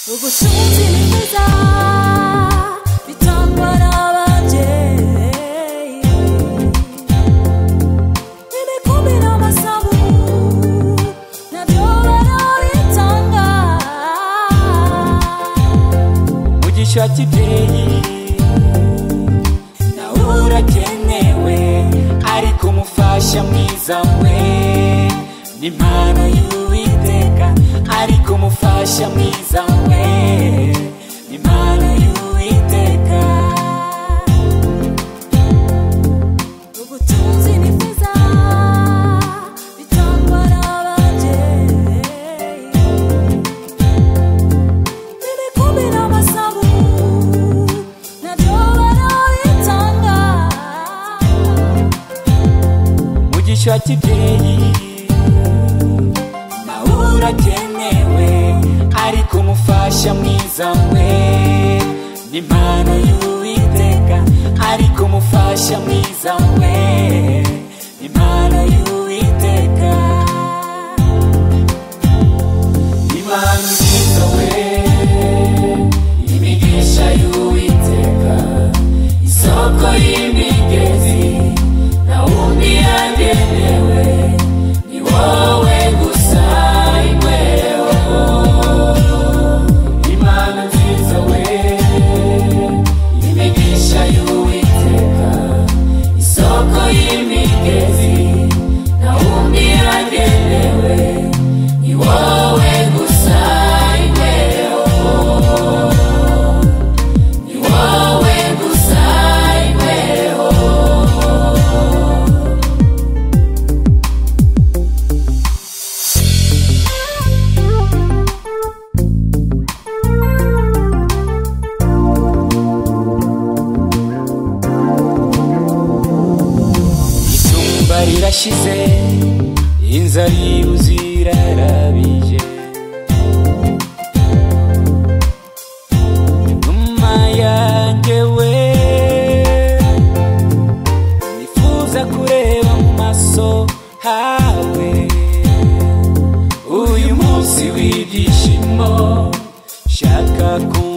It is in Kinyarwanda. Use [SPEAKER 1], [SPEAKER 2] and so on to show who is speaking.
[SPEAKER 1] ubutunzi ni bwiza bitangwa n'ababyeyi, ibikombe n'amasabu nabyo barabitanga. Umugisha kibyeyi nawe urakenewe, ariko umufasha mwiza we ni impano y'Uwiteka, ariko umufasha mwiza we ni impano y'Uwiteka. Ubutunzi ni bwiza bitangwa n'ababyeyi, ibikombe n'amasabu nabyo barabitanga. Umugisha kibyeyi nawe urakenewe, ariko umufasha mwiza we ni impano y'Uwiteka, ariko umufasha mwiza we ni impano y'Uwiteka. Impano nziza we imigisha y'Uwiteka, isoko y'imigezi na wundi yagenewe ni wowe gusa imweho. Impano nziza we imigisha y'Uwiteka, isoko y'imigezi na wundi yagenewe ni wowe gusa imweho, ni wowe gusa imweho. Itumba rirashize, inzabibu zirarabije, numa yanjye we nifuza kureba mu maso hawe. Uyu munsi w'ibyishimo shaka